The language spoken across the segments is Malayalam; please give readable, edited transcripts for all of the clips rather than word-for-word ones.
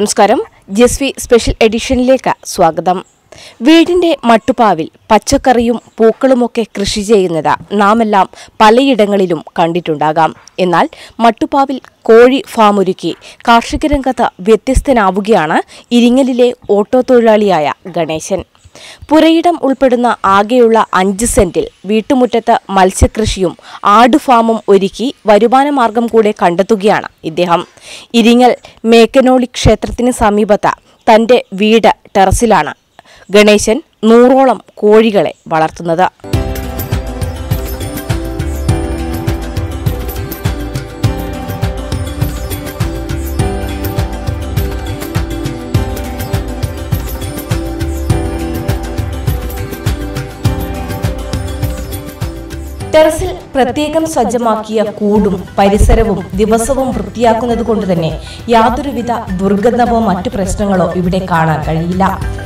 നമസ്കാരം. ജെസ്വി സ്പെഷ്യൽ എഡിഷനിലേക്ക് സ്വാഗതം. വീടിന്റെ മട്ടുപ്പാവിൽ പച്ചക്കറിയും പൂക്കളുമൊക്കെ കൃഷി ചെയ്യുന്നത് നാമെല്ലാം പലയിടങ്ങളിലും കണ്ടിട്ടുണ്ടാകാം. എന്നാൽ മട്ടുപ്പാവിൽ കോഴി ഫാമൊരുക്കി കാർഷിക രംഗത്ത് വ്യത്യസ്തനാവുകയാണ് ഇരിങ്ങലിലെ ഓട്ടോ തൊഴിലാളിയായ ഗണേശൻ. പുരയിടം ഉൾപ്പെടുന്ന ആകെയുള്ള 5 സെന്റിൽ വീട്ടുമുറ്റത്ത് മത്സ്യകൃഷിയും ആടുഫാമും ഒരുക്കി വരുമാനമാർഗം കൂടെ കണ്ടെത്തുകയാണ് ഇദ്ദേഹം. ഇരിങ്ങൽ മേക്കനോളി ക്ഷേത്രത്തിന് സമീപത്ത് തന്റെ വീട് ടെറസിലാണ് ഗണേശൻ 100ഓളം കോഴികളെ വളർത്തുന്നത്. ടെറസിൽ പ്രത്യേകം സജ്ജമാക്കിയ കൂടും പരിസരവും ദിവസവും വൃത്തിയാക്കുന്നത് കൊണ്ട് തന്നെ യാതൊരുവിധ ദുർഗന്ധമോ മറ്റു പ്രശ്നങ്ങളോ ഇവിടെ കാണാൻ കഴിയില്ല.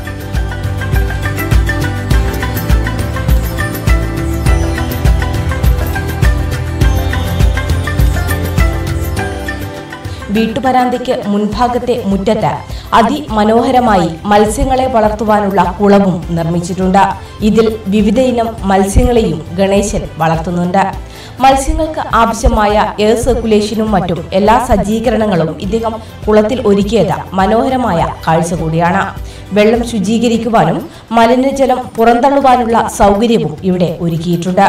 വീട്ടുപരാന്തയ്ക്ക് മുൻഭാഗത്തെ മുറ്റത്ത് അതിമനോഹരമായി മത്സ്യങ്ങളെ വളർത്തുവാനുള്ള കുളവും നിർമ്മിച്ചിട്ടുണ്ട്. ഇതിൽ വിവിധ ഇനം മത്സ്യങ്ങളെയും ഗണേശൻ വളർത്തുന്നുണ്ട്. മത്സ്യങ്ങൾക്ക് ആവശ്യമായ എയർ സർക്കുലേഷനും മറ്റും എല്ലാ സജ്ജീകരണങ്ങളും ഇദ്ദേഹം കുളത്തിൽ ഒരുക്കിയത് മനോഹരമായ കാഴ്ച കൂടിയാണ്. വെള്ളം ശുചീകരിക്കുവാനും മലിനജലം പുറന്തള്ളുവാനുള്ള സൗകര്യവും ഇവിടെ ഒരുക്കിയിട്ടുണ്ട്.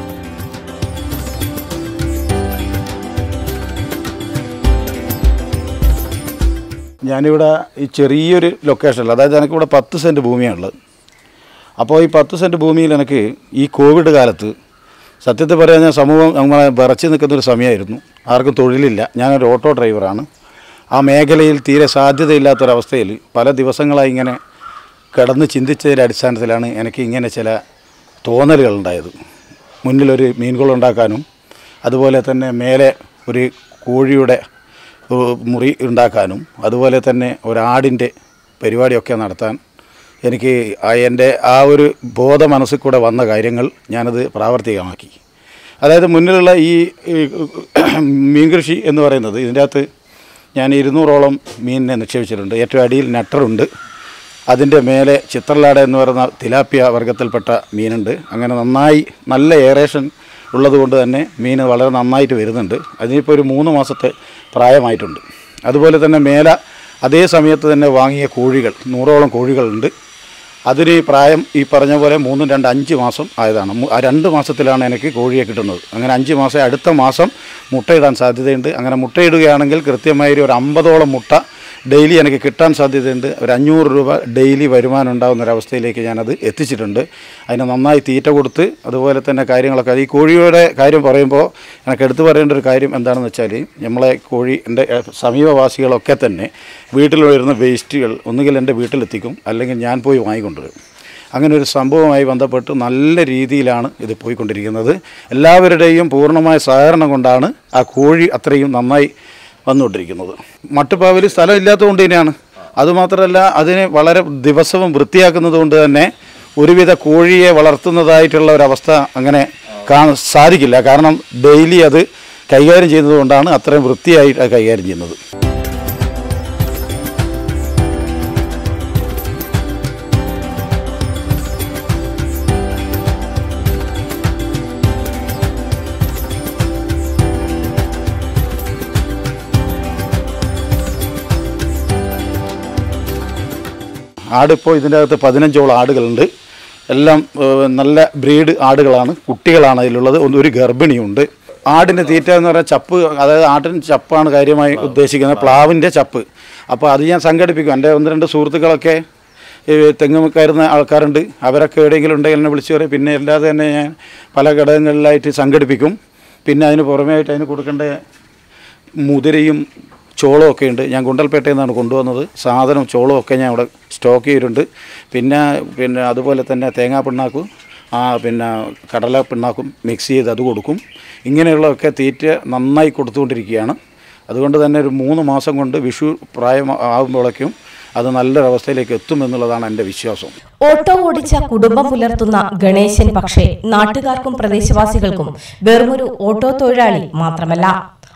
ഞാനിവിടെ ഈ ചെറിയൊരു ലൊക്കേഷനിൽ, അതായത് എനിക്കിവിടെ 10 സെൻറ്റ് ഭൂമിയാണുള്ളത്. അപ്പോൾ ഈ 10 സെൻറ്റ് ഭൂമിയിൽ എനിക്ക് ഈ കോവിഡ് കാലത്ത് സത്യത്തിൽ പറയാൻ സമൂഹം നമ്മളെ വിറച്ച് നിൽക്കുന്നൊരു സമയമായിരുന്നു. ആർക്കും തൊഴിലില്ല. ഞാനൊരു ഓട്ടോ ഡ്രൈവറാണ്. ആ മേഖലയിൽ തീരെ സാധ്യതയില്ലാത്തൊരവസ്ഥയിൽ പല ദിവസങ്ങളായി ഇങ്ങനെ കിടന്ന് ചിന്തിച്ചതിൻ്റെ അടിസ്ഥാനത്തിലാണ് എനിക്ക് ഇങ്ങനെ ചില തോന്നലുകളുണ്ടായത്. മുന്നിലൊരു മീൻകുളം അതുപോലെ തന്നെ മേലെ ഒരു കോഴിയുടെ മുറി ഉണ്ടാക്കാനും അതുപോലെ തന്നെ ഒരാടിൻ്റെ പരിപാടിയൊക്കെ നടത്താൻ എനിക്ക് എൻ്റെ ആ ഒരു ബോധ മനസ്സിൽ കൂടെ വന്ന കാര്യങ്ങൾ ഞാനത് പ്രാവർത്തികമാക്കി. അതായത് മുന്നിലുള്ള ഈ മീൻ കൃഷി എന്ന് പറയുന്നത്, ഇതിൻ്റെ അകത്ത് ഞാൻ 200ഓളം മീനിനെ നിക്ഷേപിച്ചിട്ടുണ്ട്. ഏറ്റവും അടിയിൽ നട്ടറുണ്ട്. അതിൻ്റെ മേലെ ചിത്രലാട എന്ന് പറയുന്ന തിലാപ്പിയ വർഗത്തിൽപ്പെട്ട മീനുണ്ട്. അങ്ങനെ നന്നായി നല്ല എയറേഷൻ ഉള്ളതുകൊണ്ട് തന്നെ മീൻ വളരെ നന്നായിട്ട് വരുന്നുണ്ട്. അതിനിപ്പോൾ ഒരു 3 മാസത്തെ പ്രായമായിട്ടുണ്ട്. അതുപോലെ തന്നെ മേലെ അതേ സമയത്ത് തന്നെ വാങ്ങിയ കോഴികൾ 100ഓളം കോഴികളുണ്ട്. അതിന് പ്രായം ഈ പറഞ്ഞ പോലെ 3, 2, 5 മാസം ആയതാണ്. ആ 2 മാസത്തിലാണ് എനിക്ക് കോഴിയെ കിട്ടുന്നത്. അങ്ങനെ 5 മാസം അടുത്ത മാസം മുട്ടയിടാൻ സാധ്യതയുണ്ട്. അങ്ങനെ മുട്ടയിടുകയാണെങ്കിൽ കൃത്യമായി ഒരു 50ഓളം മുട്ട ഡെയിലി എനിക്ക് കിട്ടാൻ സാധ്യതയുണ്ട്. ഒരു 500 രൂപ ഡെയിലി വരുമാനം ഉണ്ടാകുന്നൊരവസ്ഥയിലേക്ക് ഞാനത് എത്തിച്ചിട്ടുണ്ട്. അതിന് നന്നായി തീറ്റ കൊടുത്ത് അതുപോലെ തന്നെ കാര്യങ്ങളൊക്കെ. ഈ കോഴിയുടെ കാര്യം പറയുമ്പോൾ എനിക്ക് എടുത്തു പറയേണ്ട ഒരു കാര്യം എന്താണെന്ന് വെച്ചാൽ, നമ്മളെ കോഴി എൻ്റെ സമീപവാസികളൊക്കെ തന്നെ വീട്ടിൽ വരുന്ന വേസ്റ്റുകൾ ഒന്നുകിൽ എൻ്റെ വീട്ടിലെത്തിക്കും, അല്ലെങ്കിൽ ഞാൻ പോയി വാങ്ങിക്കൊണ്ടുവരും. അങ്ങനെ ഒരു സംഭവവുമായി ബന്ധപ്പെട്ട് നല്ല രീതിയിലാണ് ഇത് പോയിക്കൊണ്ടിരിക്കുന്നത്. എല്ലാവരുടെയും പൂർണ്ണമായ സഹകരണം കൊണ്ടാണ് ആ കോഴി അത്രയും നന്നായി വന്നുകൊണ്ടിരിക്കുന്നത്. മട്ടുപ്പാവിൽ സ്ഥലം ഇല്ലാത്തതുകൊണ്ട് തന്നെയാണ്. അതുമാത്രമല്ല, അതിനെ വളരെ ദിവസവും വൃത്തിയാക്കുന്നത് കൊണ്ട് തന്നെ ഒരുവിധ കോഴിയെ വളർത്തുന്നതായിട്ടുള്ള ഒരവസ്ഥ അങ്ങനെ കാണാൻ സാധിക്കില്ല. കാരണം ഡെയിലി അത് കൈകാര്യം ചെയ്യുന്നതുകൊണ്ടാണ് അത്രയും വൃത്തിയായിട്ട് കൈകാര്യം ചെയ്യുന്നത്. ആടിപ്പോൾ ഇതിൻ്റെ അകത്ത് 15ഓളം ആടുകളുണ്ട്. എല്ലാം നല്ല ബ്രീഡ് ആടുകളാണ്. കുട്ടികളാണ് അതിലുള്ളത്. ഒരു ഗർഭിണിയുണ്ട്. ആടിൻ്റെ തീറ്റ എന്ന് പറഞ്ഞാൽ ചപ്പ്, അതായത് ആട്ടിൻ ചപ്പാണ് കാര്യമായി ഉദ്ദേശിക്കുന്നത്, പ്ലാവിൻ്റെ ചപ്പ്. അപ്പോൾ അത് ഞാൻ സംഘടിപ്പിക്കും. എൻ്റെ 1-2 സുഹൃത്തുക്കളൊക്കെ തെങ്ങ് കയറുന്ന ആൾക്കാരുണ്ട്. അവരൊക്കെ എവിടെയെങ്കിലും ഉണ്ടെങ്കിൽ എന്നെ വിളിച്ചു പറയും. പിന്നെ അല്ലാതെ തന്നെ ഞാൻ പല ഘടകങ്ങളിലായിട്ട് സംഘടിപ്പിക്കും. പിന്നെ അതിന് പുറമേയായിട്ട് അതിന് കൊടുക്കേണ്ട മുതിരയും ചോളമൊക്കെ ഉണ്ട്. ഞാൻ ഗുണ്ടൽപേട്ടയിൽ നിന്നാണ് കൊണ്ടുവന്നത്. സാധനം ചോളമൊക്കെ ഞാൻ ഇവിടെ സ്റ്റോക്ക് ചെയ്തിട്ടുണ്ട്. പിന്നെ അതുപോലെ തന്നെ തേങ്ങാ പിണ്ണാക്കും പിന്നെ കടല പിണ്ണാക്കും മിക്സ് ചെയ്ത് അത് കൊടുക്കും. ഇങ്ങനെയുള്ളതൊക്കെ തീറ്റ നന്നായി കൊടുത്തുകൊണ്ടിരിക്കുകയാണ്. അതുകൊണ്ട് തന്നെ ഒരു 3 മാസം കൊണ്ട് വിഷു പ്രായം ആകുമ്പോഴേക്കും അത് നല്ലൊരവസ്ഥയിലേക്ക് എത്തുമെന്നുള്ളതാണ് എൻ്റെ വിശ്വാസം. ഓട്ടോ ഓടിച്ച കുടുംബം പുലർത്തുന്ന ഗണേശൻ പക്ഷേ നാട്ടുകാർക്കും പ്രദേശവാസികൾക്കും വെറുമൊരു ഓട്ടോ തൊഴിലാളി മാത്രമല്ല.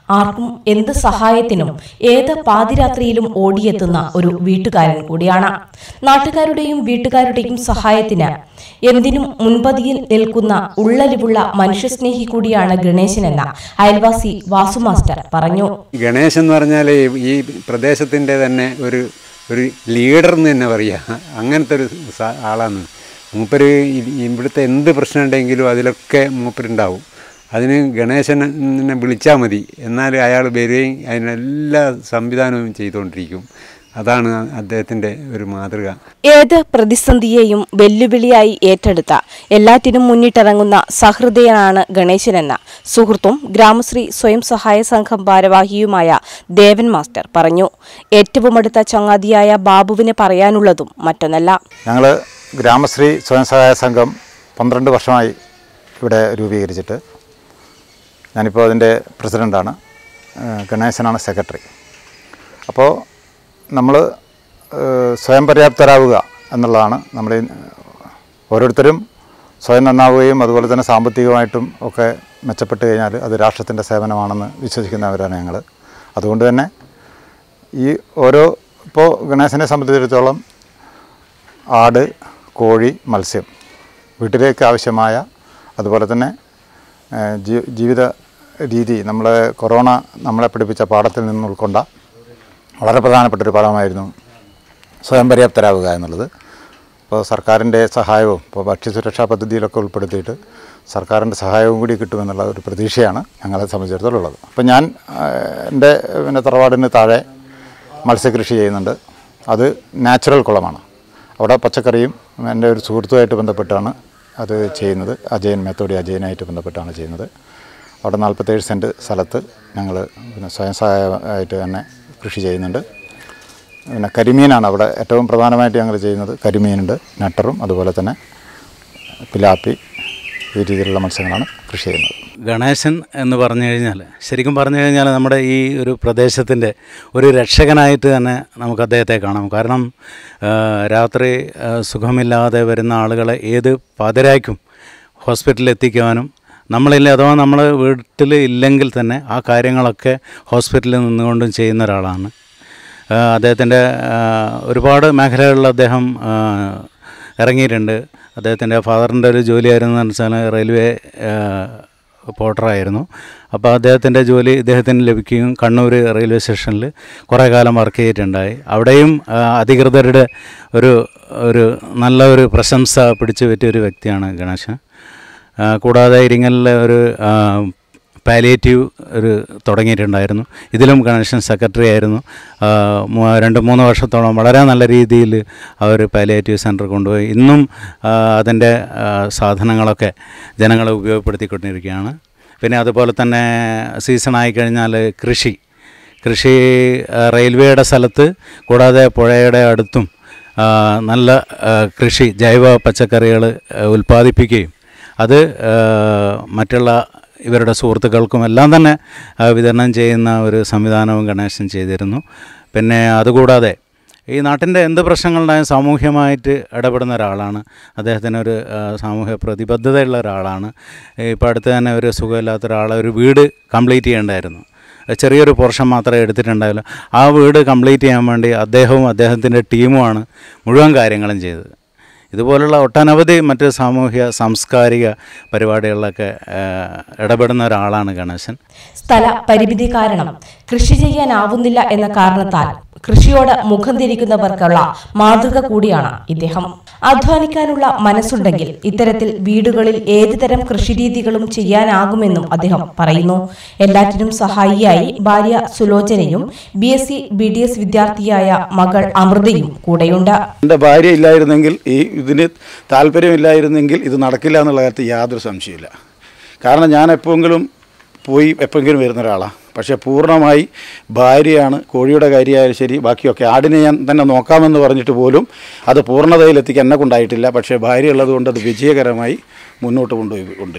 ആർക്കും എന്ത് സഹായത്തിനും ഏത് പാതിരാത്രിയിലും ഓടിയെത്തുന്ന ഒരു വീട്ടുകാരൻ കൂടിയാണ്. നാട്ടുകാരുടെയും വീട്ടുകാരുടെയും സഹായത്തിന് എന്തിനും മുൻപതിയിൽ നിൽക്കുന്ന ഉള്ളലിവുള്ള മനുഷ്യസ്നേഹി കൂടിയാണ് ഗണേശൻ എന്ന അയൽവാസി വാസു മാസ്റ്റർ പറഞ്ഞു. ഗണേശൻ എന്ന് പറഞ്ഞാൽ ഈ പ്രദേശത്തിൻ്റെ തന്നെ ഒരു ലീഡർ എന്ന് തന്നെ പറയുക, അങ്ങനത്തെ ഒരു ആളാണ് മൂപ്പര്. ഇവിടുത്തെ എന്ത് പ്രശ്നം ഉണ്ടെങ്കിലും അതിലൊക്കെ മൂപ്പരുണ്ടാവും. അതിന് ഗണേശനെ വിളിച്ചാൽ മതി, എന്നാൽ അയാൾ വരികയും അതിനെല്ലാ സംവിധാനവും ചെയ്തുകൊണ്ടിരിക്കും. അതാണ് അദ്ദേഹത്തിൻ്റെ ഒരു മാതൃക. ഏത് പ്രതിസന്ധിയെയും വെല്ലുവിളിയായി ഏറ്റെടുത്ത എല്ലാറ്റിനും മുന്നിട്ടിറങ്ങുന്ന സഹൃദയനാണ് ഗണേശൻ എന്ന സുഹൃത്തും ഗ്രാമശ്രീ സ്വയം സഹായ സംഘം ഭാരവാഹിയുമായ ദേവൻ മാസ്റ്റർ പറഞ്ഞു. ഏറ്റവും അടുത്ത ചങ്ങാതിയായ ബാബുവിന് പറയാനുള്ളതും മറ്റൊന്നല്ല. ഞങ്ങൾ ഗ്രാമശ്രീ സ്വയം സഹായ സംഘം 12 വർഷമായി ഇവിടെ രൂപീകരിച്ചിട്ട്. ഞാനിപ്പോൾ അതിൻ്റെ പ്രസിഡൻ്റാണ്, ഗണേശനാണ് സെക്രട്ടറി. അപ്പോൾ നമ്മൾ സ്വയം പര്യാപ്തരാവുക എന്നുള്ളതാണ്. നമ്മൾ ഓരോരുത്തരും സ്വയം നന്നാവുകയും അതുപോലെ തന്നെ സാമ്പത്തികമായിട്ടും ഒക്കെ മെച്ചപ്പെട്ട് കഴിഞ്ഞാൽ അത് രാഷ്ട്രത്തിൻ്റെ സേവനമാണെന്ന് വിശ്വസിക്കുന്നവരാണ് ഞങ്ങൾ. അതുകൊണ്ട് തന്നെ ഇപ്പോൾ ഗണേശനെ സംബന്ധിച്ചിടത്തോളം ആട്, കോഴി, മത്സ്യം, വീട്ടിലേക്ക് ആവശ്യമായ, അതുപോലെ തന്നെ ജീവിത രീതി കൊറോണ നമ്മളെ പഠിപ്പിച്ച പാഠത്തിൽ നിന്ന് ഉൾക്കൊണ്ട വളരെ പ്രധാനപ്പെട്ടൊരു പാഠമായിരുന്നു സ്വയം പര്യാപ്തരാവുക എന്നുള്ളത്. ഇപ്പോൾ സർക്കാരിൻ്റെ സഹായവും ഇപ്പോൾ ഭക്ഷ്യസുരക്ഷാ പദ്ധതിയിലൊക്കെ ഉൾപ്പെടുത്തിയിട്ട് സർക്കാരിൻ്റെ സഹായവും കൂടി കിട്ടുമെന്നുള്ള ഒരു പ്രതീക്ഷയാണ് ഞങ്ങളെ സംബന്ധിച്ചിടത്തോളം ഉള്ളത്. അപ്പോൾ ഞാൻ എൻ്റെ തറവാടിന് താഴെ മത്സ്യകൃഷി ചെയ്യുന്നുണ്ട്. അത് നാച്ചുറൽ കുളമാണ്. അവിടെ പച്ചക്കറിയും എൻ്റെ ഒരു സുഹൃത്തുമായിട്ട് ബന്ധപ്പെട്ടാണ് അത് ചെയ്യുന്നത്. അജയനായിട്ട് ബന്ധപ്പെട്ടാണ് ചെയ്യുന്നത്. അവിടെ 47 സെൻറ്റ് സ്ഥലത്ത് ഞങ്ങൾ സ്വയം സഹായമായിട്ട് തന്നെ കൃഷി ചെയ്യുന്നുണ്ട്. കരിമീനാണ് അവിടെ ഏറ്റവും പ്രധാനമായിട്ട് ഞങ്ങൾ ചെയ്യുന്നത്. കരിമീനുണ്ട്, നട്ടറും അതുപോലെ തന്നെ പിലാപ്പി, ഈ രീതിയിലുള്ള മത്സ്യങ്ങളാണ് കൃഷി ചെയ്യുന്നത്. ഗണേശൻ എന്ന് പറഞ്ഞു കഴിഞ്ഞാൽ, ശരിക്കും പറഞ്ഞു കഴിഞ്ഞാൽ നമ്മുടെ ഈ ഒരു പ്രദേശത്തിൻ്റെ ഒരു രക്ഷകനായിട്ട് തന്നെ നമുക്ക് അദ്ദേഹത്തെ കാണാം. കാരണം രാത്രി സുഖമില്ലാതെ വരുന്ന ആളുകളെ ഏത് പാതിരായ്ക്കും ഹോസ്പിറ്റലിൽ എത്തിക്കുവാനും, അഥവാ നമ്മൾ വീട്ടിൽ ഇല്ലെങ്കിൽ തന്നെ ആ കാര്യങ്ങളൊക്കെ ഹോസ്പിറ്റലിൽ നിന്നുകൊണ്ടും ചെയ്യുന്ന ഒരാളാണ്. അദ്ദേഹത്തിൻ്റെ ഒരുപാട് മേഖലകളിൽ അദ്ദേഹം ഇറങ്ങിയിട്ടുണ്ട്. അദ്ദേഹത്തിൻ്റെ ഫാദറിൻ്റെ ഒരു ജോലിയായിരുന്നു എന്ന് വെച്ചാൽ റെയിൽവേ പോർട്ടറായിരുന്നു. അപ്പോൾ അദ്ദേഹത്തിൻ്റെ ജോലി ഇദ്ദേഹത്തിന് ലഭിക്കുകയും കണ്ണൂർ റെയിൽവേ സ്റ്റേഷനിൽ കുറേ കാലം വർക്ക് ചെയ്തിട്ടുണ്ടായി. അവിടെയും അധികൃതരുടെ ഒരു നല്ല ഒരു പ്രശംസ പിടിച്ചു പറ്റിയ ഒരു വ്യക്തിയാണ് ഗണേശൻ. കൂടാതെ ഇരിങ്ങലിലെ ഒരു പാലിയേറ്റീവ് തുടങ്ങിയിട്ടുണ്ടായിരുന്നു. ഇതിലും ഗണേശൻ സെക്രട്ടറി ആയിരുന്നു. 2-3 വർഷത്തോളം വളരെ നല്ല രീതിയിൽ അവർ പാലിയേറ്റീവ് സെൻറ്റർ കൊണ്ടുപോയി. ഇന്നും അതിൻ്റെ സാധനങ്ങളൊക്കെ ജനങ്ങളെ ഉപയോഗപ്പെടുത്തിക്കൊണ്ടിരിക്കുകയാണ്. പിന്നെ അതുപോലെ തന്നെ സീസണായി കഴിഞ്ഞാൽ കൃഷി റെയിൽവേയുടെ സ്ഥലത്ത് കൂടാതെ പുഴയുടെ അടുത്തും നല്ല കൃഷി, ജൈവ പച്ചക്കറികൾ ഉൽപ്പാദിപ്പിക്കുകയും അത് മറ്റുള്ള ഇവരുടെ സുഹൃത്തുക്കൾക്കും എല്ലാം തന്നെ വിതരണം ചെയ്യുന്ന ഒരു സംവിധാനവും ഗണേശൻ ചെയ്തിരുന്നു. പിന്നെ അതുകൂടാതെ ഈ നാട്ടിൻ്റെ എന്ത് പ്രശ്നങ്ങളുണ്ടായും സാമൂഹ്യമായിട്ട് ഇടപെടുന്ന ഒരാളാണ്. അദ്ദേഹത്തിനൊരു സാമൂഹ്യ പ്രതിബദ്ധതയുള്ള ഒരാളാണ്. ഇപ്പോൾ അടുത്ത് തന്നെ ഒരു സുഖമില്ലാത്ത ഒരാളെ ഒരു വീട് കംപ്ലീറ്റ് ചെയ്യേണ്ടായിരുന്നു. ചെറിയൊരു പോർഷൻ മാത്രമേ എടുത്തിട്ടുണ്ടാവില്ല. ആ വീട് കംപ്ലീറ്റ് ചെയ്യാൻ വേണ്ടി അദ്ദേഹവും അദ്ദേഹത്തിൻ്റെ ടീമുമാണ് മുഴുവൻ കാര്യങ്ങളും ചെയ്തത്. ഇതുപോലുള്ള ഒട്ടനവധി മറ്റ് സാമൂഹ്യ സാംസ്കാരിക പരിപാടികളിലൊക്കെ ഇടപെടുന്ന ഒരാളാണ് ഗണേശൻ. സ്ഥല പരിമിതി കാരണം കൃഷി ചെയ്യാനാവുന്നില്ല എന്ന കാരണത്താൽ കൃഷിയോട് മുഖം തിരിക്കുന്നവർക്കുള്ള മാതൃക കൂടിയാണ് ഇദ്ദേഹം. അധ്വാനിക്കാനുള്ള മനസ്സുണ്ടെങ്കിൽ ഇത്തരത്തിൽ വീടുകളിൽ ഏതുതരം കൃഷിരീതികളും ചെയ്യാനാകുമെന്നും അദ്ദേഹം പറയുന്നു. എല്ലാറ്റിനും സഹായിയായി ഭാര്യ സുലോചനയും BSc BDS വിദ്യാർത്ഥിയായ മകൾ അമൃതയും കൂടെയുണ്ട്. എൻ്റെ ഭാര്യ ഇല്ലായിരുന്നെങ്കിൽ, ഇതിന് താല്പര്യമില്ലായിരുന്നെങ്കിൽ ഇത് നടക്കില്ല എന്നുള്ള കാര്യത്തിൽ യാതൊരു സംശയമില്ല. കാരണം ഞാൻ എപ്പോഴെങ്കിലും വരുന്ന ഒരാളാണ്. പക്ഷേ പൂർണ്ണമായി ഭാര്യയാണ്. കോഴിയുടെ കാര്യമായാലും ശരി, ബാക്കിയൊക്കെ ആടിനെ ഞാൻ തന്നെ നോക്കാമെന്ന് പറഞ്ഞിട്ട് പോലും അത് പൂർണ്ണതയിലെത്തിക്കാൻ എന്നെ കൊണ്ടായിട്ടില്ല. പക്ഷേ ഭാര്യ ഉള്ളതുകൊണ്ട് അത് വിജയകരമായി മുന്നോട്ട് കൊണ്ടുപോയിക്കൊണ്ടിരിക്കുന്നു.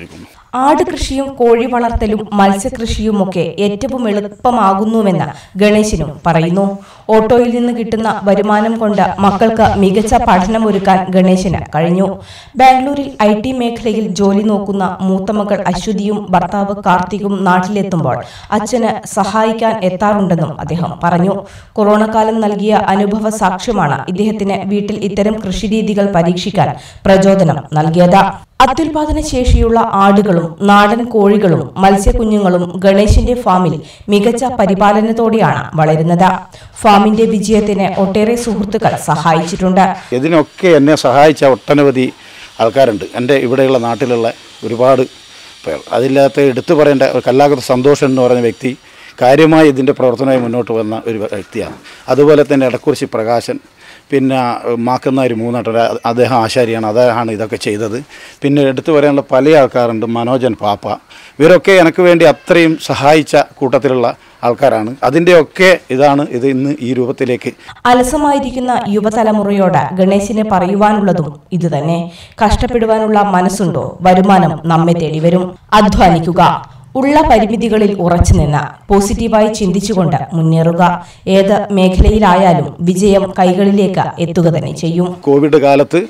ആട് കൃഷിയും കോഴി വളർത്തലും മത്സ്യകൃഷിയുമൊക്കെ ഏറ്റവും എളുപ്പമാകുന്നുവെന്ന് ഗണേശനും പറയുന്നു. ഓട്ടോയിൽ നിന്ന് കിട്ടുന്ന വരുമാനം കൊണ്ട് മക്കൾക്ക് മികച്ച പഠനമൊരുക്കാൻ ഗണേശന് കഴിഞ്ഞു. ബാംഗ്ലൂരിൽ IT മേഖലയിൽ ജോലി നോക്കുന്ന മൂത്തമകൾ അശ്വതിയും ഭർത്താവ് കാർത്തികും നാട്ടിലെത്തുമ്പോൾ അച്ഛന് സഹായിക്കാൻ എത്താറുണ്ടെന്നും അദ്ദേഹം പറഞ്ഞു. കൊറോണ കാലം നൽകിയ അനുഭവ സാക്ഷ്യമാണ് ഇദ്ദേഹത്തിന് വീട്ടിൽ ഇത്തരം കൃഷിരീതികൾ പരീക്ഷിക്കാൻ പ്രചോദനം നൽകിയത്. അത്യുൽപാദന ശേഷിയുള്ള ആടുകളും നാടൻ കോഴികളും മത്സ്യക്കുഞ്ഞുങ്ങളും ഗണേശന്റെ ഫാമിൽ മികച്ച പരിപാലനത്തോടെയാണ് വളരുന്നത്. ഫാമിന്റെ വിജയത്തിന് ഒട്ടേറെ സുഹൃത്തുക്കൾ സഹായിച്ചിട്ടുണ്ട്. ഇതിനൊക്കെ എന്നെ സഹായിച്ച ഒട്ടനവധി ആൾക്കാരുണ്ട്. എൻ്റെ ഇവിടെയുള്ള നാട്ടിലുള്ള ഒരുപാട് പേർ. അതില്ലാത്ത എടുത്തു പറയേണ്ട കല്ലാകത്ത് സന്തോഷം എന്ന് പറയുന്ന വ്യക്തി കാര്യമായി ഇതിൻ്റെ പ്രവർത്തനമായി മുന്നോട്ട് വന്ന ഒരു വ്യക്തിയാണ്. അതുപോലെ തന്നെ ഇടക്കുറിശി പ്രകാശൻ, പിന്നെ മാക്കന്നാർ മൂന്നാട്ടർ, അദ്ദേഹം ആശാരിയാണ്, അദ്ദേഹമാണ് ഇതൊക്കെ ചെയ്തത്. പിന്നെ എടുത്തു പറയാനുള്ള പല ആൾക്കാരുണ്ട്. മനോജൻ പാപ്പ, ഇവരൊക്കെ എനിക്ക് വേണ്ടി അത്രയും സഹായിച്ച കൂട്ടത്തിലുള്ള ആൾക്കാരാണ്. അതിൻ്റെയൊക്കെ ഇതാണ് ഇത് ഇന്ന് ഈ രൂപത്തിലേക്ക്. അലസമായിരിക്കുന്ന യുവതലമുറയോട് ഗണേശന് പറയുവാനുള്ളതും ഇതുതന്നെ. കഷ്ടപ്പെടുവാനുള്ള മനസ്സുണ്ടോ, വരുമാനം നമ്മെ തേടി വരും. അധ്വാനിക്കുക, ഉള്ള പരിമിതികളിൽ ഉറച്ചുനിന്ന് പോസിറ്റീവായി ചിന്തിച്ചുകൊണ്ട് മുന്നേറുക. ഏത് മേഖലയിലായാലും വിജയം കൈകളിലേക്ക് എത്തുക തന്നെ ചെയ്യും. കോവിഡ് കാലത്ത്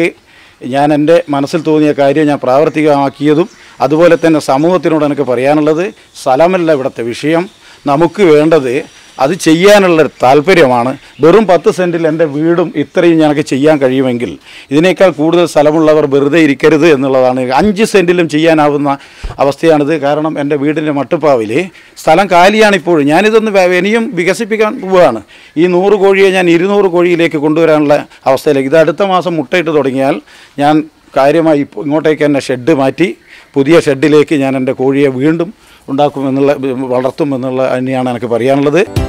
ഞാൻ എൻ്റെ മനസ്സിൽ തോന്നിയ കാര്യം ഞാൻ പ്രാവർത്തികമാക്കിയതും അതുപോലെ തന്നെ സമൂഹത്തിനോട് എനിക്ക് പറയാനുള്ളത്, സ്ഥലമല്ല ഇവിടുത്തെ വിഷയം, നമുക്ക് വേണ്ടത് അത് ചെയ്യാനുള്ള താല്പര്യമാണ്. വെറും 10 സെൻറ്റിൽ എൻ്റെ വീടും ഇത്രയും ഞങ്ങൾക്ക് ചെയ്യാൻ കഴിയുമെങ്കിൽ ഇതിനേക്കാൾ കൂടുതൽ സ്ഥലമുള്ളവർ വെറുതെ ഇരിക്കരുത് എന്നുള്ളതാണ്. 5 സെൻറ്റിലും ചെയ്യാനാവുന്ന അവസ്ഥയാണിത്. കാരണം എൻ്റെ വീടിൻ്റെ മട്ടുപ്പാവിൽ സ്ഥലം കാലിയാണ് ഇപ്പോഴും. ഞാനിതൊന്ന് ഇനിയും വികസിപ്പിക്കാൻ പോവുകയാണ്. ഈ 100 കോഴിയെ ഞാൻ 200 കോഴിയിലേക്ക് കൊണ്ടുവരാനുള്ള അവസ്ഥയിലേക്ക്. ഇത് അടുത്ത മാസം മുട്ടയിട്ട് തുടങ്ങിയാൽ ഞാൻ കാര്യമായി ഇങ്ങോട്ടേക്ക് തന്നെ ഷെഡ് മാറ്റി പുതിയ ഷെഡിലേക്ക് ഞാൻ എൻ്റെ കോഴിയെ വീണ്ടും വളർത്തും എന്നുള്ള തന്നെയാണ് എനിക്ക് പറയാനുള്ളത്.